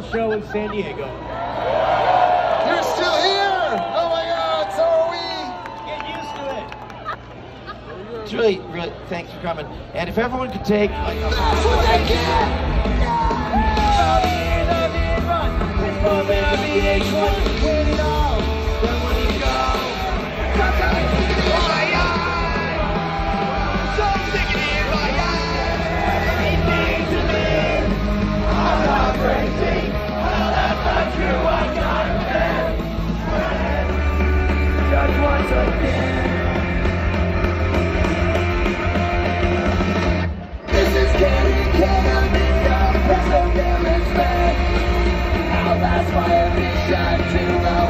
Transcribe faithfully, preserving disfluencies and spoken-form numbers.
our show in San Diego. You're still here! Oh my God, so are we! Get used to it. It's really, really, thanks for coming. And if everyone could take, like, a That's what they get! That's my addiction to